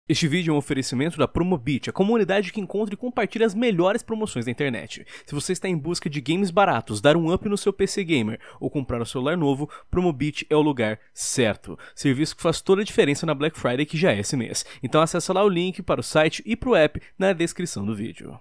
Este vídeo é um oferecimento da Promobit, a comunidade que encontra e compartilha as melhores promoções da internet. Se você está em busca de games baratos, dar um up no seu PC gamer ou comprar um celular novo, Promobit é o lugar certo. Serviço que faz toda a diferença na Black Friday, que já é esse mês. Então acessa lá o link para o site e para o app na descrição do vídeo.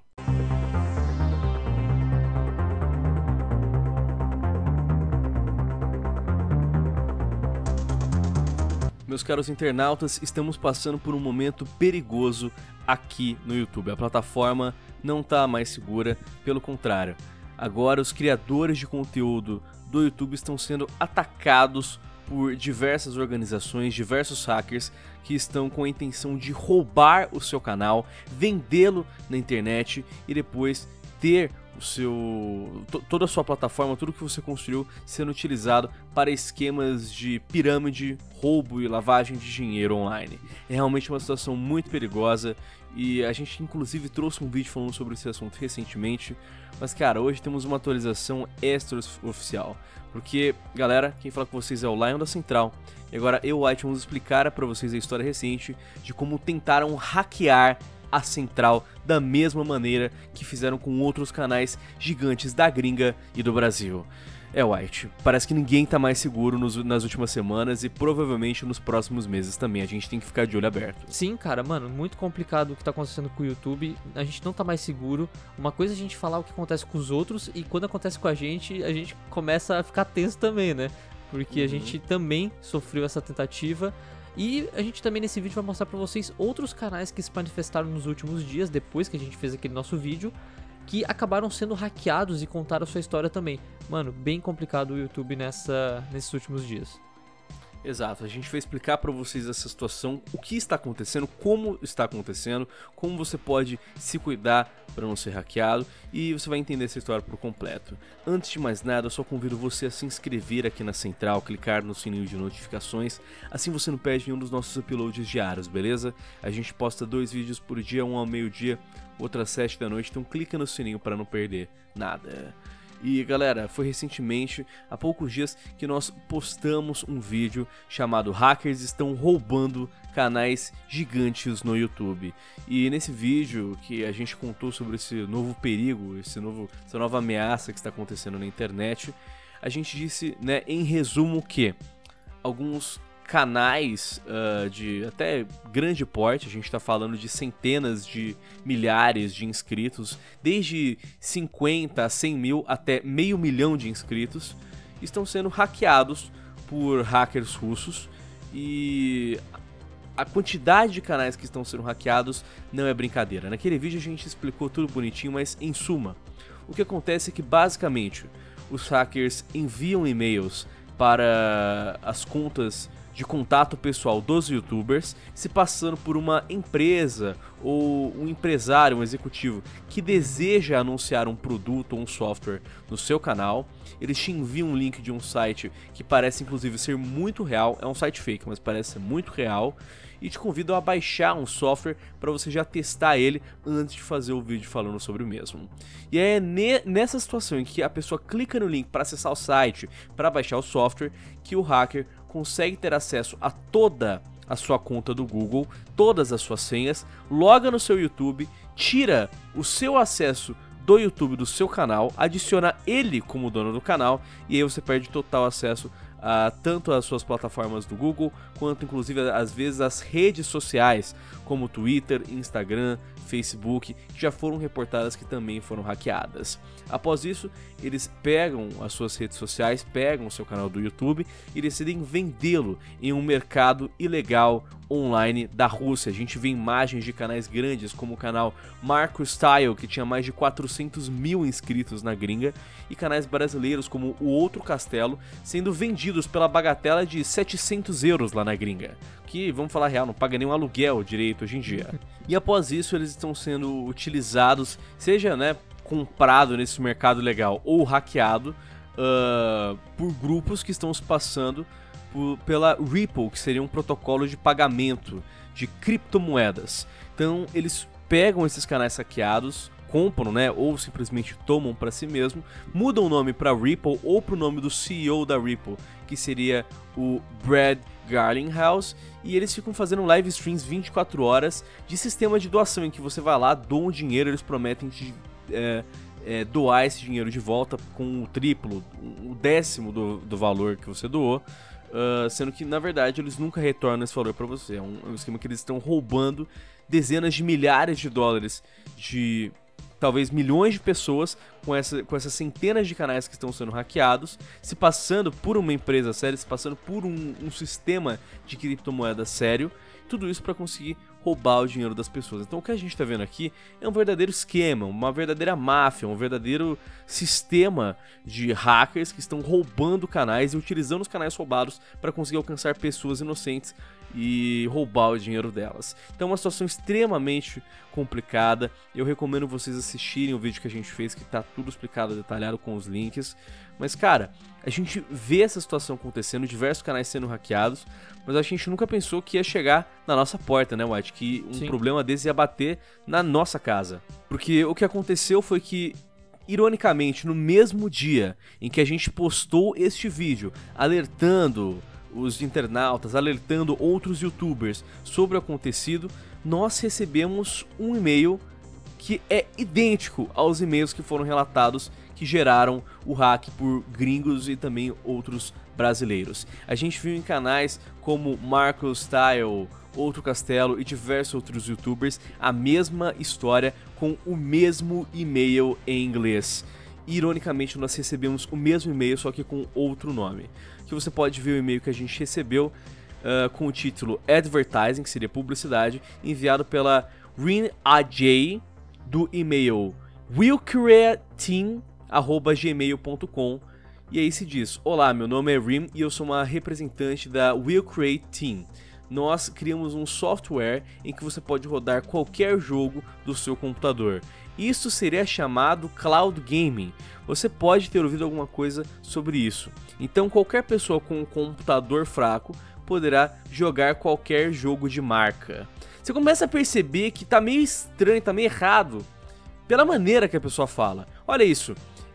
Meus caros internautas, estamos passando por um momento perigoso aqui no YouTube. A plataforma não está mais segura, pelo contrário. Agora os criadores de conteúdo do YouTube estão sendo atacados por diversas organizações, diversos hackers que estão com a intenção de roubar o seu canal, vendê-lo na internet e depois ter toda a sua plataforma, tudo que você construiu sendo utilizado para esquemas de pirâmide, roubo e lavagem de dinheiro online. É realmente uma situação muito perigosa e a gente inclusive trouxe um vídeo falando sobre esse assunto recentemente, mas cara, hoje temos uma atualização extra oficial, porque galera, quem fala com vocês é o Lion da Central, e agora eu, White, vamos explicar para vocês a história recente de como tentaram hackear a Central da mesma maneira que fizeram com outros canais gigantes da gringa e do Brasil. White, parece que ninguém tá mais seguro nas últimas semanas e provavelmente nos próximos meses também, a gente tem que ficar de olho aberto. Sim, cara, mano, muito complicado o que tá acontecendo com o YouTube, a gente não tá mais seguro. Uma coisa é a gente falar o que acontece com os outros e quando acontece com a gente começa a ficar tenso também, né? Porque a gente também sofreu essa tentativa. E a gente também nesse vídeo vai mostrar pra vocês outros canais que se manifestaram nos últimos dias, depois que a gente fez aquele nosso vídeo, que acabaram sendo hackeados e contaram a sua história também. Mano, bem complicado o YouTube nesses últimos dias. Exato, a gente vai explicar para vocês essa situação, o que está acontecendo, como está acontecendo, como você pode se cuidar para não ser hackeado e você vai entender essa história por completo. Antes de mais nada, eu só convido você a se inscrever aqui na Central, clicar no sininho de notificações, assim você não perde nenhum dos nossos uploads diários, beleza? A gente posta 2 vídeos por dia, um ao meio-dia, outro às 7 da noite, então clica no sininho para não perder nada. E galera, foi recentemente, há poucos dias, que nós postamos um vídeo chamado Hackers estão roubando canais gigantes no YouTube. E nesse vídeo que a gente contou sobre esse novo perigo, essa nova ameaça que está acontecendo na internet, a gente disse, né, em resumo que alguns canais de até grande porte, a gente está falando de centenas de milhares de inscritos, desde 50 a 100 mil até meio milhão de inscritos, estão sendo hackeados por hackers russos e a quantidade de canais que estão sendo hackeados não é brincadeira. Naquele vídeo a gente explicou tudo bonitinho, mas em suma, o que acontece é que basicamente os hackers enviam e-mails para as contas de contato pessoal dos youtubers, se passando por uma empresa ou um empresário, um executivo que deseja anunciar um produto ou um software no seu canal. Eles te enviam um link de um site que parece inclusive ser muito real, é um site fake, mas parece ser muito real, e te convidam a baixar um software para você já testar ele antes de fazer o vídeo falando sobre o mesmo. E é nessa situação em que a pessoa clica no link para acessar o site, para baixar o software, que o hacker consegue ter acesso a toda a sua conta do Google, todas as suas senhas, loga no seu YouTube, tira o seu acesso do YouTube do seu canal, adiciona ele como dono do canal e aí você perde total acesso a tanto as suas plataformas do Google, quanto inclusive às vezes as redes sociais, como Twitter, Instagram, Facebook, que já foram reportadas que também foram hackeadas. Após isso, eles pegam as suas redes sociais, pegam o seu canal do YouTube e decidem vendê-lo em um mercado ilegal online da Rússia. A gente vê imagens de canais grandes como o canal Marco Style, que tinha mais de 400 mil inscritos na gringa, e canais brasileiros como o Outro Castelo sendo vendidos pela bagatela de 700 euros lá na gringa, que, vamos falar real, não paga nem um aluguel direito hoje em dia. E após isso eles estão sendo utilizados, seja, né, comprado nesse mercado legal ou hackeado por grupos que estão se passando pela Ripple, que seria um protocolo de pagamento de criptomoedas. Então eles pegam esses canais hackeados, compram, né, ou simplesmente tomam para si mesmo, mudam o nome para Ripple ou para o nome do CEO da Ripple, que seria o Brad Garlinghouse, e eles ficam fazendo live streams 24 horas de sistema de doação, em que você vai lá, doa um dinheiro, eles prometem te doar esse dinheiro de volta com o triplo, o décimo do valor que você doou, sendo que na verdade eles nunca retornam esse valor para você. É um esquema que eles estão roubando dezenas de milhares de dólares de talvez milhões de pessoas com essas centenas de canais que estão sendo hackeados, se passando por uma empresa séria, se passando por um sistema de criptomoeda sério, tudo isso para conseguir roubar o dinheiro das pessoas. Então o que a gente está vendo aqui é um verdadeiro esquema, uma verdadeira máfia, um verdadeiro sistema de hackers que estão roubando canais e utilizando os canais roubados para conseguir alcançar pessoas inocentes e roubar o dinheiro delas. Então é uma situação extremamente complicada. Eu recomendo vocês assistirem o vídeo que a gente fez, que tá tudo explicado, detalhado com os links. Mas cara, a gente vê essa situação acontecendo, diversos canais sendo hackeados, mas a gente nunca pensou que ia chegar na nossa porta, né, White? Que um problema desse ia bater na nossa casa. Porque o que aconteceu foi que, ironicamente, no mesmo dia em que a gente postou este vídeo, alertando os internautas, alertando outros youtubers sobre o acontecido, nós recebemos um e-mail que é idêntico aos e-mails que foram relatados que geraram o hack por gringos e também outros brasileiros. A gente viu em canais como Marco Style, Outro Castelo e diversos outros youtubers a mesma história com o mesmo e-mail em inglês. Ironicamente, nós recebemos o mesmo e-mail, só que com outro nome. Que você pode ver o e-mail que a gente recebeu com o título Advertising, que seria publicidade, enviado pela Rin AJ, do e-mail willcreateam@gmail.com. E aí se diz: olá, meu nome é Rin e eu sou uma representante da Will Create Team. Nós criamos um software em que você pode rodar qualquer jogo do seu computador. Isso seria chamado Cloud Gaming. Você pode ter ouvido alguma coisa sobre isso. Então qualquer pessoa com um computador fraco poderá jogar qualquer jogo de marca. Você começa a perceber que tá meio estranho, tá meio errado pela maneira que a pessoa fala. Olha isso.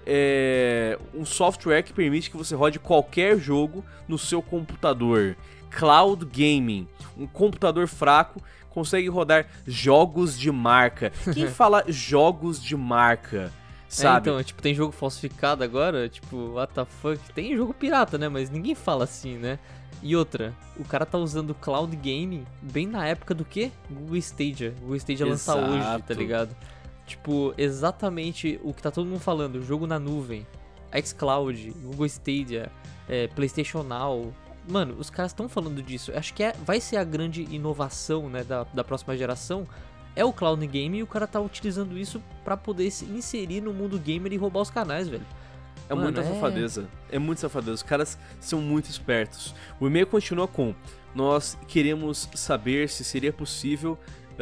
É um software que permite que você rode qualquer jogo no seu computador. Cloud Gaming. Um computador fraco consegue rodar jogos de marca. Quem fala jogos de marca, sabe? Então, tipo, tem jogo falsificado agora? Tipo, what the fuck? Tem jogo pirata, né? Mas ninguém fala assim, né? E outra, o cara tá usando Cloud Gaming bem na época do quê? Google Stadia. Google Stadia lança hoje, tá ligado? Tipo, exatamente o que tá todo mundo falando. Jogo na nuvem, xCloud, Google Stadia, PlayStation Now. Mano, os caras estão falando disso. Acho que vai ser a grande inovação, né, da próxima geração. É o Cloud Game e o cara tá utilizando isso pra poder se inserir no mundo gamer e roubar os canais, velho. É muita safadeza. É muito safadeza. Os caras são muito espertos. O e-mail continua com: nós queremos saber se seria possível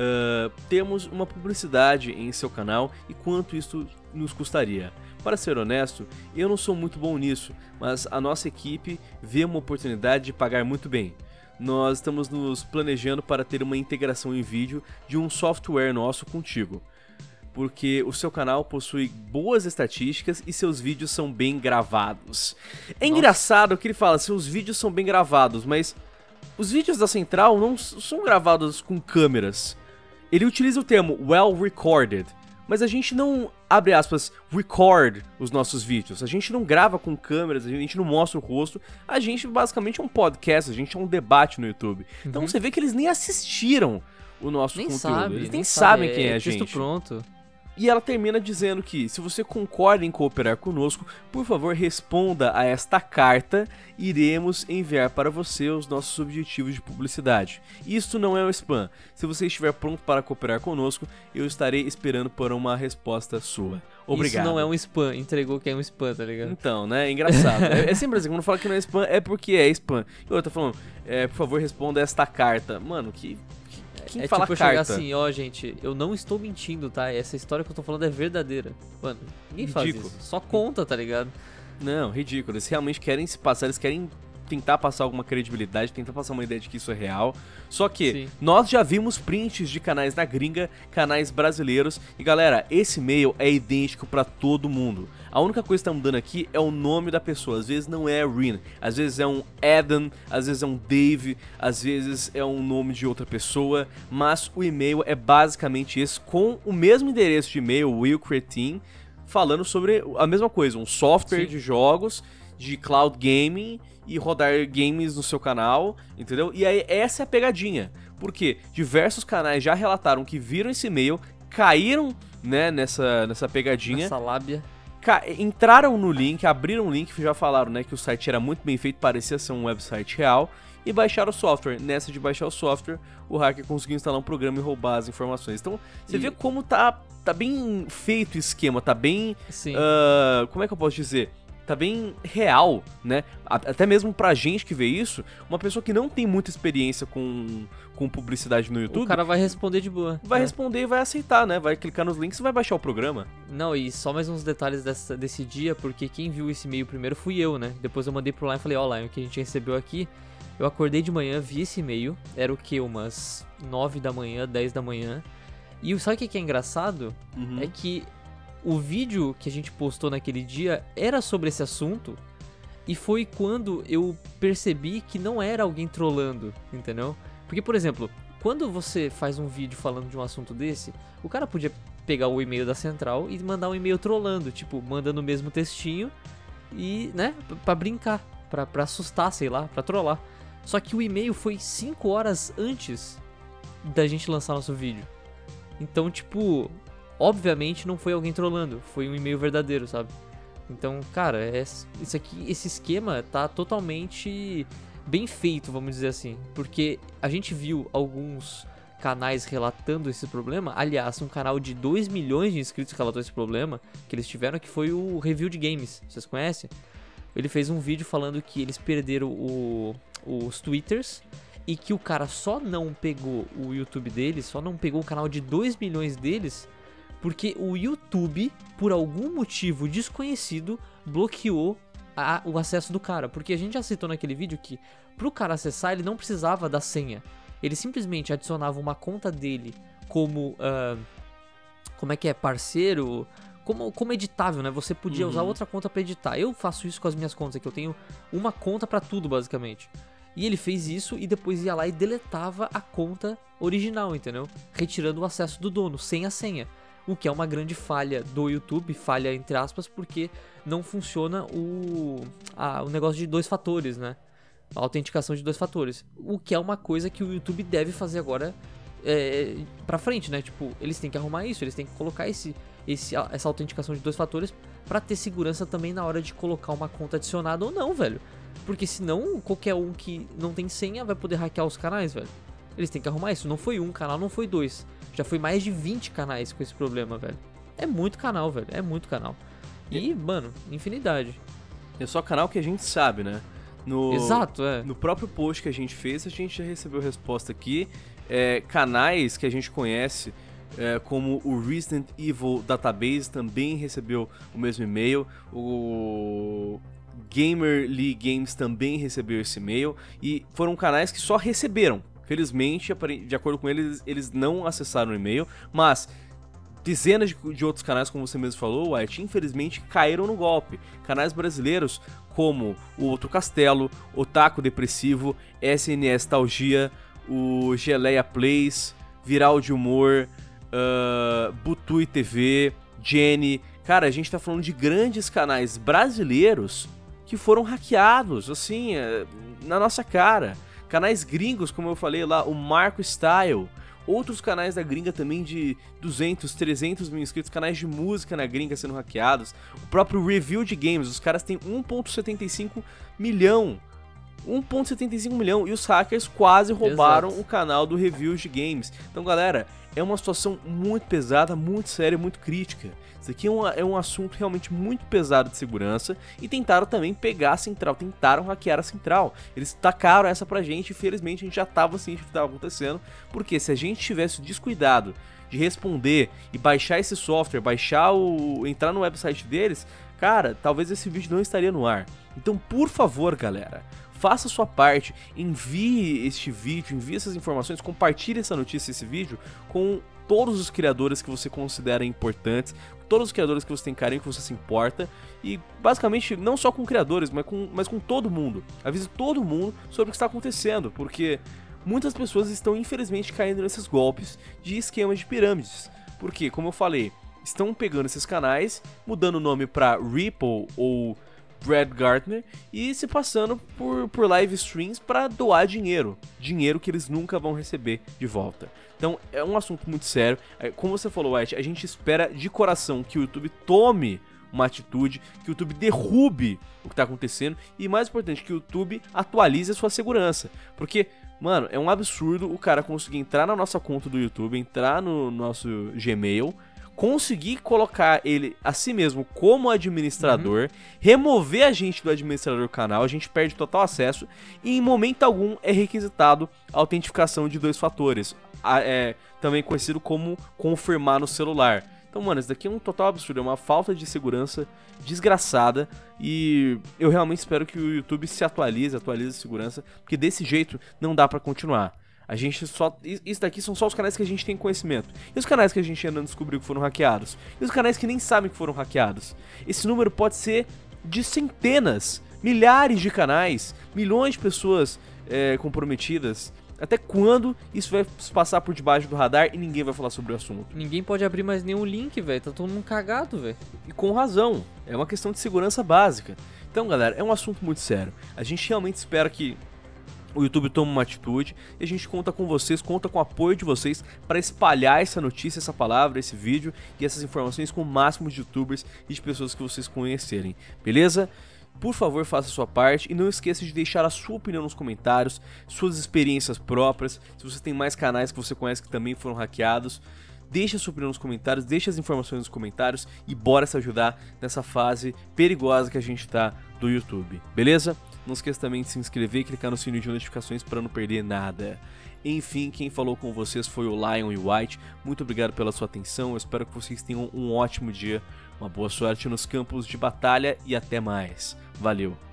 termos uma publicidade em seu canal e quanto isso nos custaria. Para ser honesto, eu não sou muito bom nisso, mas a nossa equipe vê uma oportunidade de pagar muito bem. Nós estamos nos planejando para ter uma integração em vídeo de um software nosso contigo, porque o seu canal possui boas estatísticas e seus vídeos são bem gravados. É engraçado que ele fala, seus vídeos são bem gravados, mas os vídeos da Central não são gravados com câmeras. Ele utiliza o termo well recorded, mas a gente não, abre aspas, record os nossos vídeos. A gente não grava com câmeras, a gente não mostra o rosto. A gente basicamente é um podcast, a gente é um debate no YouTube. Então você vê que eles nem assistiram o nosso conteúdo. Eles nem sabem quem é a gente. Texto pronto. E ela termina dizendo que, se você concorda em cooperar conosco, por favor responda a esta carta, iremos enviar para você os nossos objetivos de publicidade. Isto não é um spam. Se você estiver pronto para cooperar conosco, eu estarei esperando por uma resposta sua. Obrigado. Isso não é um spam, entregou que é um spam, tá ligado? Então, né, é engraçado. é sempre assim, quando fala que não é spam, é porque é spam. E outra tá falando, por favor responda esta carta. Mano, quem fala tipo carta? Chegar assim, ó, gente, eu não estou mentindo, tá? Essa história que eu tô falando é verdadeira. Mano, ninguém faz isso. Só conta, tá ligado? Não, ridículo. Eles realmente querem se passar, eles querem tentar passar alguma credibilidade, tentar passar uma ideia de que isso é real. Só que Sim. nós já vimos prints de canais da gringa, canais brasileiros. E galera, esse e-mail é idêntico pra todo mundo. A única coisa que tá mudando aqui é o nome da pessoa. Às vezes não é Rin, às vezes é um Adam, às vezes é um Dave, às vezes é um nome de outra pessoa. Mas o e-mail é basicamente esse, com o mesmo endereço de e-mail, Will Cretin, falando sobre a mesma coisa, um software Sim. de jogos, de cloud gaming e rodar games no seu canal, entendeu? E aí essa é a pegadinha, porque diversos canais já relataram que viram esse e-mail, caíram, né, nessa pegadinha, Essa lábia. entraram no link, abriram o link, já falaram, né, que o site era muito bem feito, parecia ser um website real, e baixaram o software. Nessa de baixar o software, o hacker conseguiu instalar um programa e roubar as informações. Então, você vê como tá bem feito o esquema, tá bem... Sim. como é que eu posso dizer? Tá bem real, né? Até mesmo pra gente que vê isso, uma pessoa que não tem muita experiência com publicidade no YouTube... O cara vai responder de boa. vai responder e vai aceitar, né? Vai clicar nos links e vai baixar o programa. Não, e só mais uns detalhes desse dia, porque quem viu esse e-mail primeiro fui eu, né? Depois eu mandei pro Lion e falei, ó, Lion, o que a gente recebeu aqui... Eu acordei de manhã, vi esse e-mail, era o que? Umas 9 da manhã, 10 da manhã. E sabe o que é engraçado? É que o vídeo que a gente postou naquele dia era sobre esse assunto. E foi quando eu percebi que não era alguém trollando, entendeu? Porque, por exemplo, quando você faz um vídeo falando de um assunto desse, o cara podia pegar o e-mail da central e mandar um e-mail trollando, tipo, mandando o mesmo textinho e, né, pra brincar, pra assustar, sei lá, pra trollar. Só que o e-mail foi 5 horas antes da gente lançar nosso vídeo. Então, tipo, obviamente não foi alguém trollando, foi um e-mail verdadeiro, sabe? Então, cara, isso aqui, esse esquema tá totalmente bem feito, vamos dizer assim. Porque a gente viu alguns canais relatando esse problema. Aliás, um canal de 2 milhões de inscritos relatou esse problema que eles tiveram, que foi o Review de Games. Vocês conhecem? Ele fez um vídeo falando que eles perderam os twitters e que o cara só não pegou o YouTube deles, só não pegou o canal de 2 milhões deles, porque o YouTube, por algum motivo desconhecido, bloqueou o acesso do cara. Porque a gente já citou naquele vídeo que pro cara acessar ele não precisava da senha. Ele simplesmente adicionava uma conta dele como, como é que é, parceiro... Como editável, né? Você podia usar outra conta pra editar. Eu faço isso com as minhas contas, que eu tenho uma conta pra tudo, basicamente. E ele fez isso e depois ia lá e deletava a conta original, entendeu? Retirando o acesso do dono, sem a senha. O que é uma grande falha do YouTube, falha entre aspas, porque não funciona o negócio de 2 fatores, né? A autenticação de 2 fatores. O que é uma coisa que o YouTube deve fazer agora pra frente, né? Tipo, eles têm que arrumar isso, eles têm que colocar essa autenticação de 2 fatores pra ter segurança também na hora de colocar uma conta adicionada ou não, velho. Porque senão qualquer um que não tem senha vai poder hackear os canais, velho. Eles têm que arrumar isso. Não foi um canal, não foi 2. Já foi mais de 20 canais com esse problema, velho. É muito canal, velho. É muito canal. E, mano, infinidade. É só canal que a gente sabe, né? Exato, No próprio post que a gente fez, a gente já recebeu resposta aqui. Canais que a gente conhece, como o Resident Evil Database, também recebeu o mesmo e-mail. O Gamer League Games também recebeu esse e-mail. E foram canais que só receberam. Felizmente, de acordo com eles, eles não acessaram o e-mail. Mas dezenas de outros canais, como você mesmo falou, White, infelizmente caíram no golpe. Canais brasileiros como o Outro Castelo, Otaku Depressivo, SNS Talgia, o Geleia Plays, Viral de Humor, Butui TV, Jenny. Cara, a gente tá falando de grandes canais brasileiros que foram hackeados, assim, na nossa cara. Canais gringos, como eu falei lá, o Marco Style. Outros canais da gringa também de 200, 300 mil inscritos, canais de música na gringa sendo hackeados. O próprio Review de Games, os caras têm 1,75 milhão. 1,75 milhão e os hackers quase roubaram o canal do Reviews de Games. Então, galera, é uma situação muito pesada, muito séria, muito crítica. Isso aqui é um assunto realmente muito pesado de segurança e tentaram também pegar a central, tentaram hackear a central. Eles tacaram essa pra gente e felizmente a gente já tava ciente do que estava acontecendo, porque se a gente tivesse descuidado de responder e baixar esse software, entrar no website deles, cara, talvez esse vídeo não estaria no ar. Então, por favor, galera, faça a sua parte, envie este vídeo, envie essas informações, compartilhe essa notícia, esse vídeo com todos os criadores que você considera importantes, todos os criadores que você tem carinho, que você se importa, e basicamente não só com criadores, mas com todo mundo. Avise todo mundo sobre o que está acontecendo, porque muitas pessoas estão infelizmente caindo nesses golpes de esquemas de pirâmides. Porque, como eu falei, estão pegando esses canais, mudando o nome para Ripple ou Brad Gartner e se passando por live streams para doar dinheiro que eles nunca vão receber de volta. Então é um assunto muito sério. Como você falou, White, a gente espera de coração que o YouTube tome uma atitude, que o YouTube derrube o que está acontecendo e, mais importante, que o YouTube atualize a sua segurança. Porque, mano, é um absurdo o cara conseguir entrar na nossa conta do YouTube, entrar no nosso Gmail, conseguir colocar ele a si mesmo como administrador, remover a gente do administrador do canal, a gente perde total acesso e em momento algum é requisitado a autentificação de 2 fatores, também conhecido como confirmar no celular. Então, mano, isso daqui é um total absurdo, é uma falta de segurança desgraçada e eu realmente espero que o YouTube se atualize a segurança, porque desse jeito não dá pra continuar. Isso daqui são só os canais que a gente tem conhecimento. E os canais que a gente ainda não descobriu que foram hackeados? E os canais que nem sabem que foram hackeados? Esse número pode ser de centenas, milhares de canais, milhões de pessoas comprometidas. Até quando isso vai se passar por debaixo do radar e ninguém vai falar sobre o assunto? Ninguém pode abrir mais nenhum link, velho. Tá todo mundo cagado, velho. E com razão. É uma questão de segurança básica. Então, galera, é um assunto muito sério. A gente realmente espera que o YouTube toma uma atitude e a gente conta com vocês, conta com o apoio de vocês para espalhar essa notícia, essa palavra, esse vídeo e essas informações com o máximo de youtubers e de pessoas que vocês conhecerem, beleza? Por favor, faça a sua parte e não esqueça de deixar a sua opinião nos comentários, suas experiências próprias, se você tem mais canais que você conhece que também foram hackeados. Deixe a sua opinião nos comentários, deixe as informações nos comentários e bora se ajudar nessa fase perigosa que a gente tá do YouTube, beleza? Não esqueça também de se inscrever e clicar no sininho de notificações para não perder nada. Enfim, quem falou com vocês foi o Lion e o White. Muito obrigado pela sua atenção, eu espero que vocês tenham um ótimo dia, uma boa sorte nos campos de batalha e até mais. Valeu!